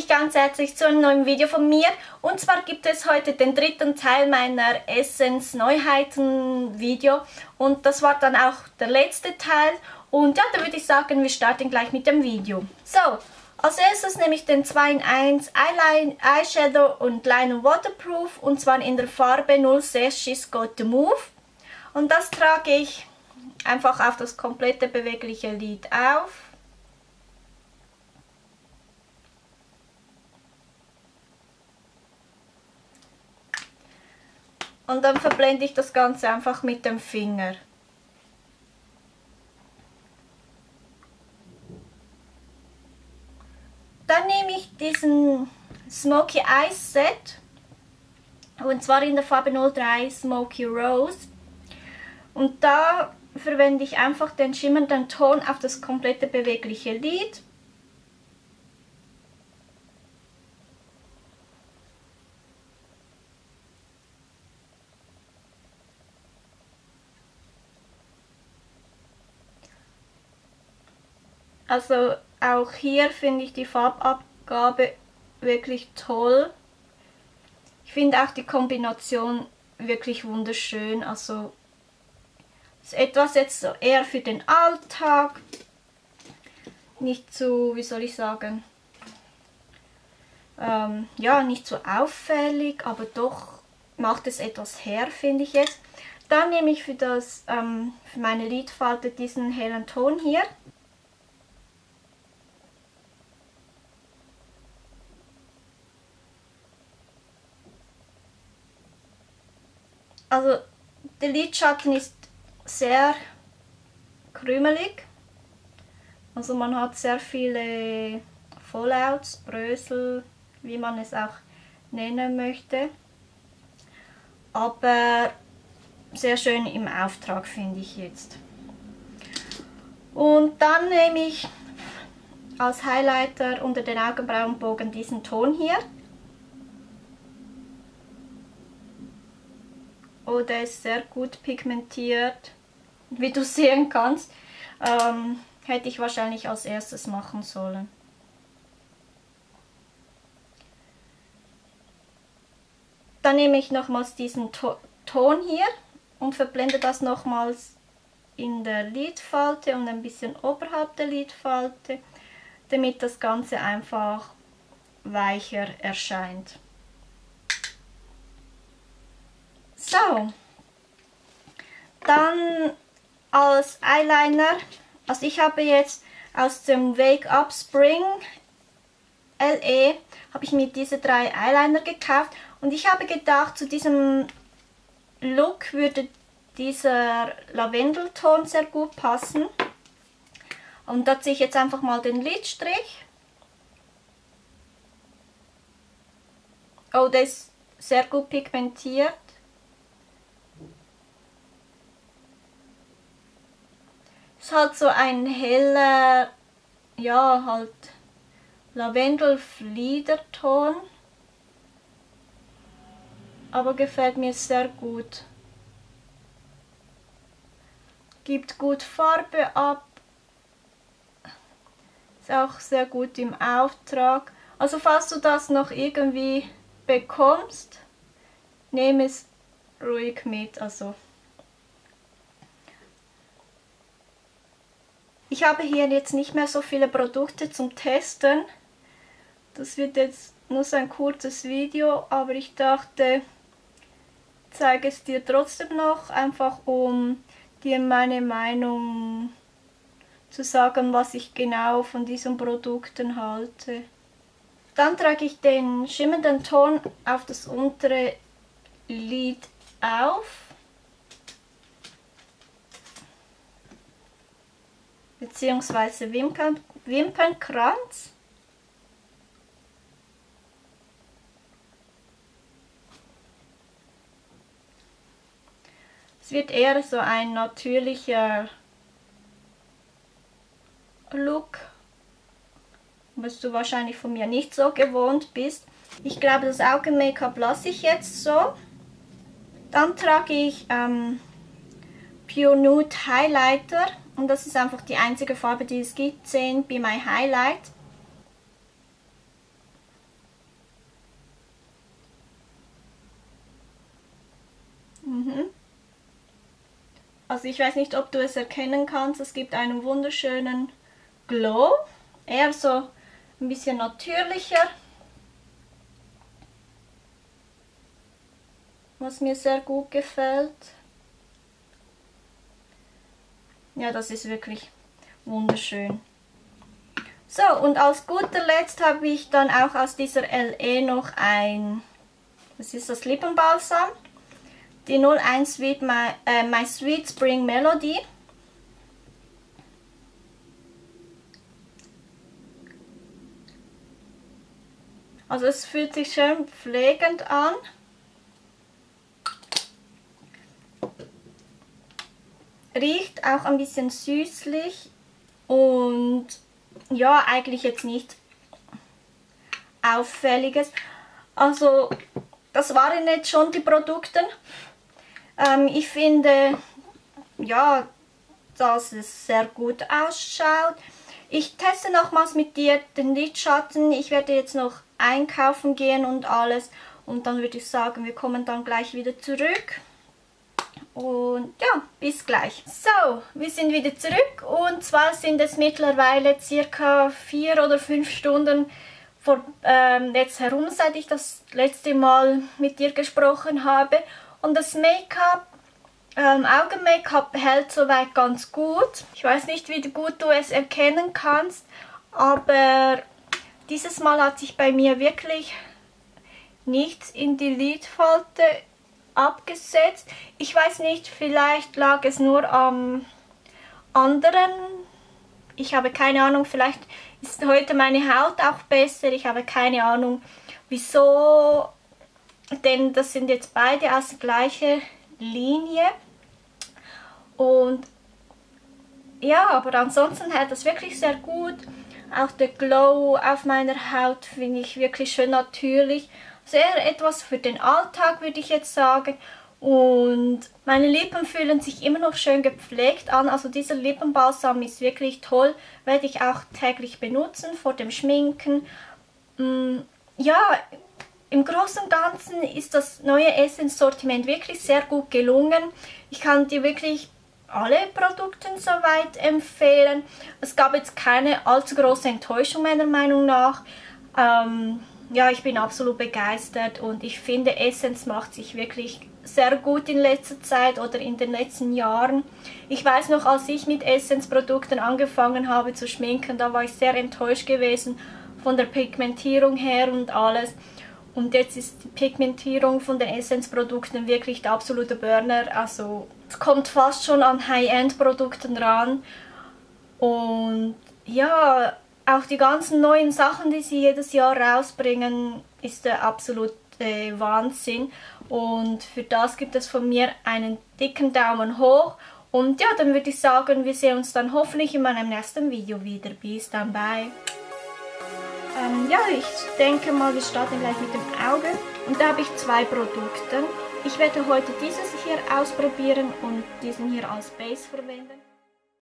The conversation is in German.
ganz herzlich zu einem neuen Video von mir. Und zwar gibt es heute den dritten Teil meiner Essence Neuheiten Video. Und das war dann auch der letzte Teil. Und ja, da würde ich sagen, wir starten gleich mit dem Video. So, als erstes nehme ich den 2-in-1 Eyeshadow und Liner Waterproof. Und zwar in der Farbe 06 She's Got the Move. Und das trage ich einfach auf das komplette bewegliche Lid auf. Und dann verblende ich das Ganze einfach mit dem Finger. Dann nehme ich diesen Smoky Eyes Set. Und zwar in der Farbe 03 Smoky Rose. Und da verwende ich einfach den schimmernden Ton auf das komplette bewegliche Lid. Also auch hier finde ich die Farbabgabe wirklich toll. Ich finde auch die Kombination wirklich wunderschön. Also ist etwas jetzt so eher für den Alltag. Nicht zu, wie soll ich sagen, ja, nicht so auffällig, aber doch macht es etwas her, finde ich jetzt. Dann nehme ich für meine Lidfalte diesen hellen Ton hier. Also der Lidschatten ist sehr krümelig, also man hat sehr viele Fallouts, Brösel, wie man es auch nennen möchte, aber sehr schön im Auftrag, finde ich jetzt. Und dann nehme ich als Highlighter unter den Augenbrauenbogen diesen Ton hier. Oh, der ist sehr gut pigmentiert. Wie du sehen kannst, hätte ich wahrscheinlich als erstes machen sollen. Dann nehme ich nochmals diesen Ton hier und verblende das nochmals in der Lidfalte und ein bisschen oberhalb der Lidfalte, damit das Ganze einfach weicher erscheint. So, dann als Eyeliner, also ich habe jetzt aus dem Wake Up Spring LE, habe ich mir diese 3 Eyeliner gekauft und ich habe gedacht, zu diesem Look würde dieser Lavendelton sehr gut passen. Und da ziehe ich jetzt einfach mal den Lidstrich. Oh, der ist sehr gut pigmentiert. Ist halt so ein heller, ja, halt Lavendel-Fliederton. Aber gefällt mir sehr gut. Gibt gut Farbe ab. Ist auch sehr gut im Auftrag. Also falls du das noch irgendwie bekommst, nehme es ruhig mit. Also ich habe hier jetzt nicht mehr so viele Produkte zum Testen. Das wird jetzt nur so ein kurzes Video, aber ich dachte, ich zeige es dir trotzdem noch, einfach um dir meine Meinung zu sagen, was ich genau von diesen Produkten halte. Dann trage ich den schimmernden Ton auf das untere Lid auf. Beziehungsweise Wimpernkranz. Es wird eher so ein natürlicher Look, was du wahrscheinlich von mir nicht so gewohnt bist. Ich glaube, das Augen-Make-up lasse ich jetzt so. Dann trage ich Pure Nude Highlighter. Und das ist einfach die einzige Farbe, die es gibt. 10 Be My Highlight. Also ich weiß nicht, ob du es erkennen kannst, es gibt einen wunderschönen Glow, eher so ein bisschen natürlicher, was mir sehr gut gefällt. Ja, das ist wirklich wunderschön. So, und als guter Letzt habe ich dann auch aus dieser LE noch das ist das Lippenbalsam, die 01 Sweet My Sweet Spring Melody. Also es fühlt sich schön pflegend an. Riecht auch ein bisschen süßlich und ja, eigentlich jetzt nicht Auffälliges. Also das waren jetzt schon die Produkte. Ich finde, ja, dass es sehr gut ausschaut. Ich teste nochmals mit dir den Lidschatten. Ich werde jetzt noch einkaufen gehen und alles. Und dann würde ich sagen, wir kommen dann gleich wieder zurück. Und ja, bis gleich. So, wir sind wieder zurück. Und zwar sind es mittlerweile circa 4 oder 5 Stunden jetzt herum, seit ich das letzte Mal mit dir gesprochen habe. Und das Make-up, Augen-Make-up hält soweit ganz gut. Ich weiß nicht, wie gut du es erkennen kannst, aber dieses Mal hat sich bei mir wirklich nichts in die Lidfalte abgesetzt. Ich weiß nicht, vielleicht lag es nur am anderen. Ich habe keine Ahnung, vielleicht ist heute meine Haut auch besser. Ich habe keine Ahnung, wieso, denn das sind jetzt beide aus der gleichen Linie. Und ja, aber ansonsten hält das wirklich sehr gut. Auch der Glow auf meiner Haut finde ich wirklich schön natürlich. Sehr etwas für den Alltag, würde ich jetzt sagen. Und meine Lippen fühlen sich immer noch schön gepflegt an. Also dieser Lippenbalsam ist wirklich toll. Werde ich auch täglich benutzen vor dem Schminken. Ja, im Großen und Ganzen ist das neue Essence-Sortiment wirklich sehr gut gelungen. Ich kann dir wirklich alle Produkte soweit empfehlen. Es gab jetzt keine allzu große Enttäuschung meiner Meinung nach. Ja, ich bin absolut begeistert und ich finde, Essence macht sich wirklich sehr gut in letzter Zeit oder in den letzten Jahren. Ich weiß noch, als ich mit Essence-Produkten angefangen habe zu schminken, da war ich sehr enttäuscht gewesen von der Pigmentierung her und alles. Und jetzt ist die Pigmentierung von den Essence-Produkten wirklich der absolute Burner. Also es kommt fast schon an High-End-Produkten ran. Und ja, auch die ganzen neuen Sachen, die sie jedes Jahr rausbringen, ist der absolute Wahnsinn. Und für das gibt es von mir einen dicken Daumen hoch. Und ja, dann würde ich sagen, wir sehen uns dann hoffentlich in meinem nächsten Video wieder. Bis dann, bye. Ja, ich denke mal, wir starten gleich mit dem Auge. Und da habe ich 2 Produkte. Ich werde heute dieses hier ausprobieren und diesen hier als Base verwenden.